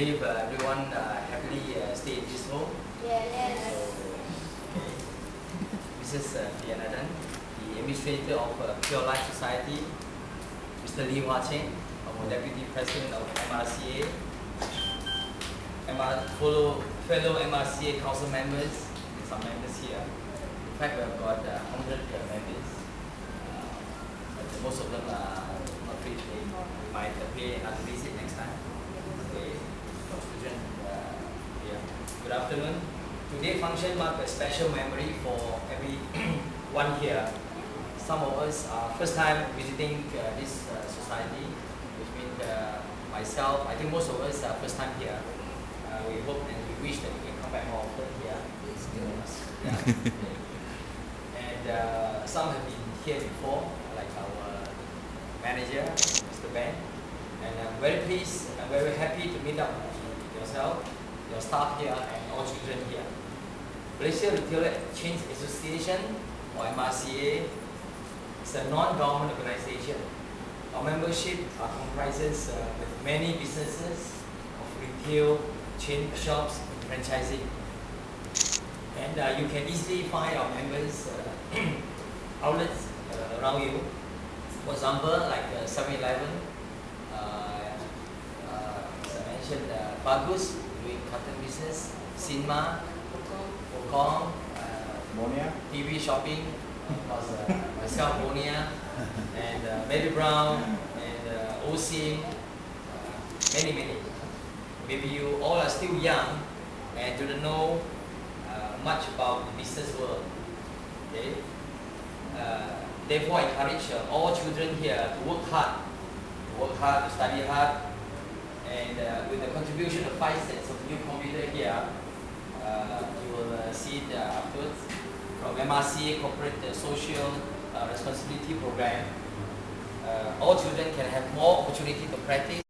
believe everyone happily stay in this home. Yes. Mrs. Pianadan, the administrator of Pure Life Society, Mr. Lee Hua Cheng, our Deputy President of MRCA, fellow MRCA Council members, some members here. In fact, we have got 100 members, but most of them are not free today. We might pay another visit next time. Okay. Student, yeah. Good afternoon. Today function marks a special memory for everyone here. Some of us are first time visiting this society, which means myself, I think most of us are first time here. We hope and we wish that we can come back more often here. Yeah. And some have been here before, like our manager, Mr. Ben. And I'm very pleased and very happy to meet up with yourself, your staff here, and all children here. Malaysia Retailer Exchange Association, or MRCA, is a non-government organization. Our membership comprises with many businesses of retail, chain shops, and franchising. And you can easily find our members outlets around you. For example, like 7-Eleven, as I mentioned, Bagus, doing cotton business, Sinma, Okong, TV shopping, of course, myself, Bonia, and Mary Brown, and OSIM, many. Maybe you all are still young and do not know much about the business world. Okay? Therefore, I encourage all children here to work hard, to study hard, and with the contribution of 5 sets of new computer here, you will see it afterwards from MRCA Corporate Social Responsibility Program. All children can have more opportunity to practice